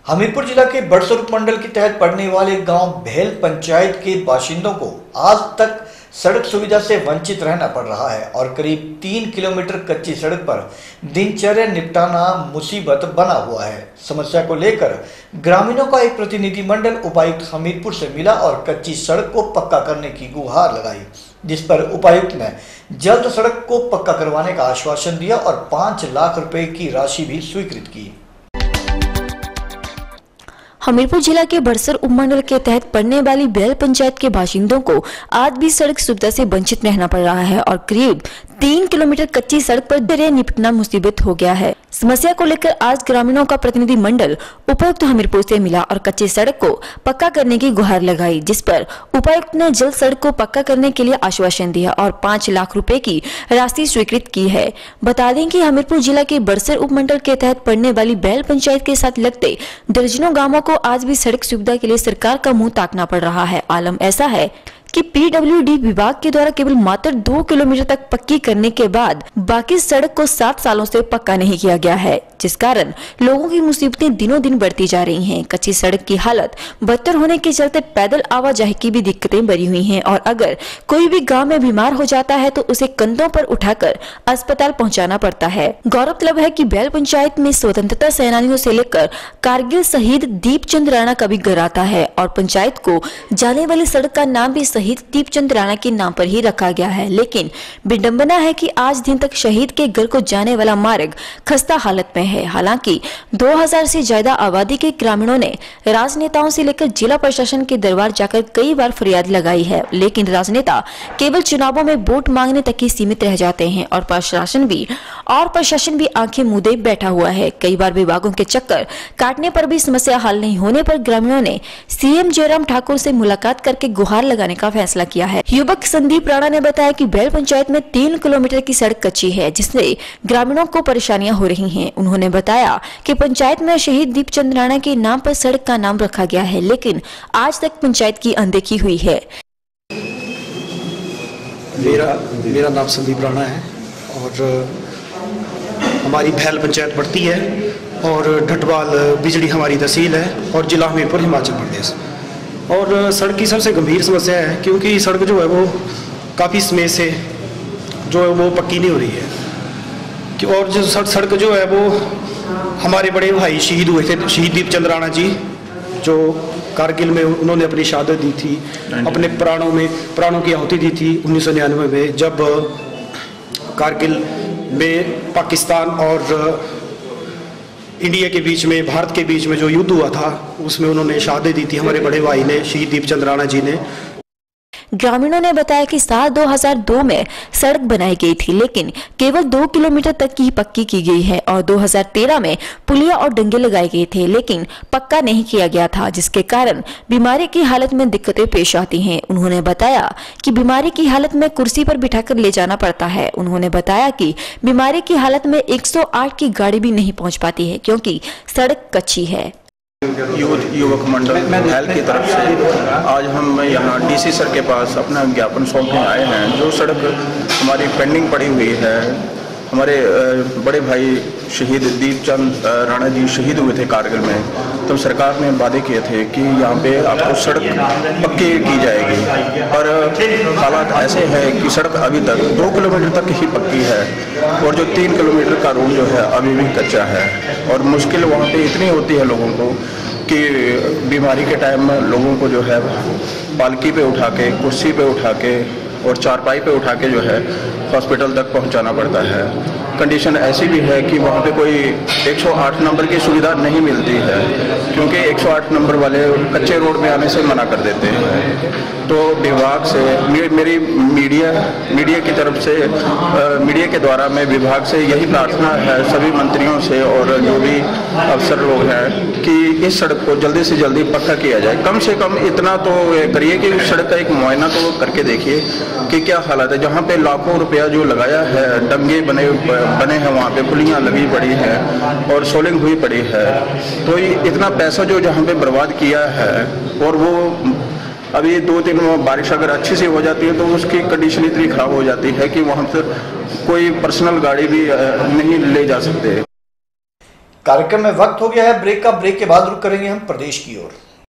हमीरपुर जिला के बड़सर उपमंडल के तहत पड़ने वाले गांव भेल पंचायत के बाशिंदों को आज तक सड़क सुविधा से वंचित रहना पड़ रहा है और करीब 3 किलोमीटर कच्ची सड़क पर दिनचर्या निपटाना मुसीबत बना हुआ है। समस्या को लेकर ग्रामीणों का एक प्रतिनिधिमंडल उपायुक्त हमीरपुर से मिला और कच्ची सड़क को पक्का करने की गुहार लगाई, जिस पर उपायुक्त ने जल्द सड़क को पक्का करवाने का आश्वासन दिया और 5 लाख रुपए की राशि भी स्वीकृत की। हमीरपुर जिला के बड़सर उपमंडल के तहत पड़ने वाली भेल पंचायत के बाशिंदों को आज भी सड़क सुविधा से वंचित रहना पड़ रहा है और करीब 3 किलोमीटर कच्ची सड़क पर दरिया निपटना मुसीबत हो गया है। समस्या को लेकर आज ग्रामीणों का प्रतिनिधि मंडल उपायुक्त हमीरपुर से मिला और कच्ची सड़क को पक्का करने की गुहार लगाई, जिस पर उपायुक्त ने जल्द सड़क को पक्का करने के लिए आश्वासन दिया और 5 लाख रुपए की राशि स्वीकृत की है। बता दें कि हमीरपुर जिला के बड़सर उपमंडल के तहत पड़ने वाली भेल पंचायत के साथ लगते दर्जनों गांवों को आज भी सड़क सुविधा के लिए सरकार का मुंह ताकना पड़ रहा है। आलम ऐसा है कि पीडब्ल्यूडी विभाग के द्वारा केवल मात्र 2 किलोमीटर तक पक्की करने के बाद बाकी सड़क को 7 सालों से पक्का नहीं किया गया है, जिस कारण लोगों की मुसीबतें दिनों दिन बढ़ती जा रही हैं। कच्ची सड़क की हालत बदतर होने के चलते पैदल आवाजाही की भी दिक्कतें बनी हुई हैं और अगर कोई भी गांव में बीमार हो जाता है तो उसे कंधों पर उठाकर अस्पताल पहुंचाना पड़ता है। गौरतलब है कि भेल पंचायत में स्वतंत्रता सेनानियों से लेकर कारगिल शहीद दीपचंद राणा का भी घर आता है और पंचायत को जाने वाली सड़क का नाम भी शहीद दीपचंद राणा के नाम पर ही रखा गया है। लेकिन विडंबना है कि आज दिन तक शहीद के घर को जाने वाला मार्ग खस्ता हालत में है। हालांकि 2000 से ज्यादा आबादी के ग्रामीणों ने राजनेताओं से लेकर जिला प्रशासन के दरबार जाकर कई बार फरियाद लगाई है, लेकिन राजनेता केवल चुनावों में वोट मांगने तक ही सीमित रह जाते हैं और प्रशासन भी आंखें मूंदे बैठा हुआ है। कई बार विभागों के चक्कर काटने पर भी समस्या हल नहीं होने पर ग्रामीणों ने सीएम जयराम ठाकुर से मुलाकात करके गुहार लगाने का फैसला किया है। युवक संदीप राणा ने बताया कि भेल पंचायत में 3 किलोमीटर की सड़क कच्ची है, जिससे ग्रामीणों को परेशानियां हो रही हैं। उन्होंने बताया कि पंचायत में शहीद दीपचंद राणा के नाम पर सड़क का नाम रखा गया है, लेकिन आज तक पंचायत की अनदेखी हुई है। मेरा नाम संदीप राणा है और हमारी भेल पंचायत पड़ती है और ढटवाल बिजली हमारी तहसील है और जिला हमीरपुर हिमाचल प्रदेश। और सड़क की सबसे गंभीर समस्या है क्योंकि सड़क जो है वो काफ़ी समय से जो है वो पक्की नहीं हो रही है और जो सड़क जो है वो हमारे बड़े भाई शहीद हुए थे, शहीद दीपचंद राणा जी, जो कारगिल में उन्होंने अपनी शहादत दी थी, अपने प्राणों की आहुति दी थी 1999 में, जब कारगिल में पाकिस्तान और इंडिया के बीच में, भारत के बीच में जो युद्ध हुआ था उसमें उन्होंने शहादत दी थी हमारे बड़े भाई ने, शहीद दीपचंद राणा जी ने। ग्रामीणों ने बताया कि साल 2002 में सड़क बनाई गई थी, लेकिन केवल 2 किलोमीटर तक की पक्की की गई है और 2013 में पुलिया और डंगे लगाए गए थे, लेकिन पक्का नहीं किया गया था, जिसके कारण बीमारी की हालत में दिक्कतें पेश आती हैं। उन्होंने बताया कि बीमारी की हालत में कुर्सी पर बिठाकर ले जाना पड़ता है। उन्होंने बताया कि बीमारी की हालत में 108 की गाड़ी भी नहीं पहुँच पाती है क्योंकि सड़क कच्ची है। युवक मंडल भेल की तरफ से आज हम यहाँ डीसी सर के पास अपना ज्ञापन सौंपने आए हैं। जो सड़क हमारी पेंडिंग पड़ी हुई है, हमारे बड़े भाई शहीद दीपचंद राणा जी शहीद हुए थे कारगिल में, तो सरकार ने वादे किए थे कि यहाँ पे आपको सड़क पक्की की जाएगी, पर हालात ऐसे हैं कि सड़क अभी तक 2 किलोमीटर तक ही पक्की है और जो 3 किलोमीटर का रोड जो है अभी भी कच्चा है और मुश्किल वहाँ पे इतनी होती है लोगों को कि बीमारी के टाइम में लोगों को जो है पालकी पे उठा के, कुर्सी पे उठा के और चारपाई पे उठा के जो है हॉस्पिटल तक पहुंचाना पड़ता है। कंडीशन ऐसी भी है कि वहाँ पे कोई 108 नंबर की सुविधा नहीं मिलती है क्योंकि 108 नंबर वाले कच्चे रोड में आने से मना कर देते हैं। तो विभाग से मेरी मीडिया की तरफ से मीडिया के द्वारा मैं विभाग से यही प्रार्थना है सभी मंत्रियों से और जो भी अफसर लोग हैं कि इस सड़क को जल्दी से जल्दी पक्का किया जाए। कम से कम इतना तो करिए कि उस सड़क का एक मुआयना तो करके देखिए कि क्या हालत है। जहाँ पे लाखों रुपया जो लगाया है, डंगे बने हैं, वहाँ पे पुलियाँ लगी पड़ी हैं और सोलिंग हुई पड़ी है, तो इतना पैसा जो जहाँ पे बर्बाद किया है और वो अभी 2-3 बारिश अगर अच्छी सी हो जाती है तो उसकी कंडीशन इतनी खराब हो जाती है कि वहाँ पर कोई पर्सनल गाड़ी भी नहीं ले जा सकते। कार्यक्रम में वक्त हो गया है ब्रेक का। ब्रेक के बाद रुक करेंगे हम प्रदेश की ओर।